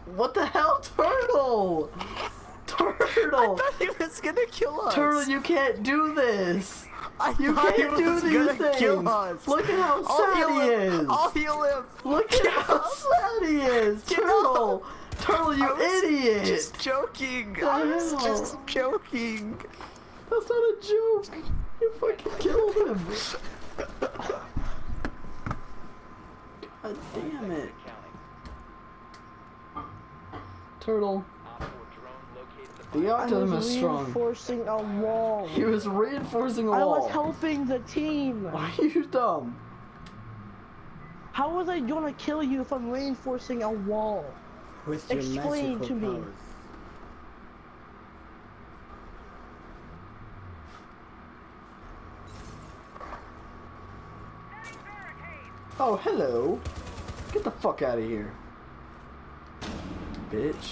What the hell, Turtle? Turtle! I thought he was gonna kill us. Turtle, you can't do this. You thought he can't do was these gonna things. kill us. Look at how I'll sad heal he him. is. I'll heal him. Look at how sad he is. Get Turtle. Turtle, you I was idiot. Just joking. The I was hell? just joking. That's not a joke. You fucking killed him. God damn it. Turtle. The optimism is strong. Reinforcing a wall. He was reinforcing a wall. I was helping the team. Why are you dumb? How was I gonna kill you if I'm reinforcing a wall? With your Explain magical to me. powers. Oh, hello. Get the fuck out of here. Bitch.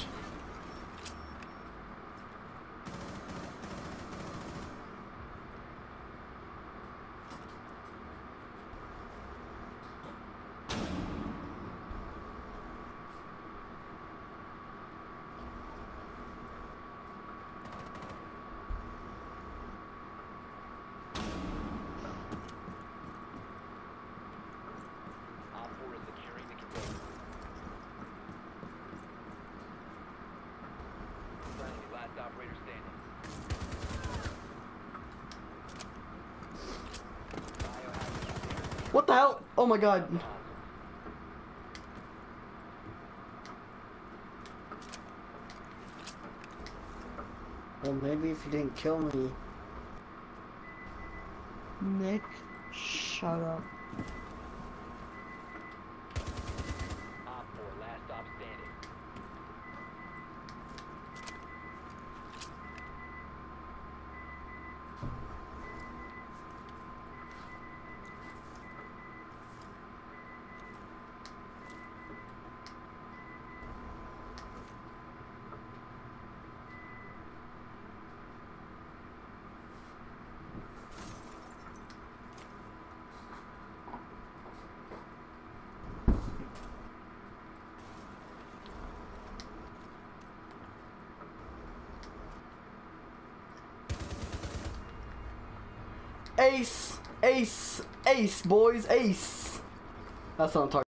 Operator standing. What the hell? Oh my god. Well, maybe if you didn't kill me. Nick, shut up. Op 4, last stop standing. Ace, ace, ace, boys, ace. That's what I'm talking about.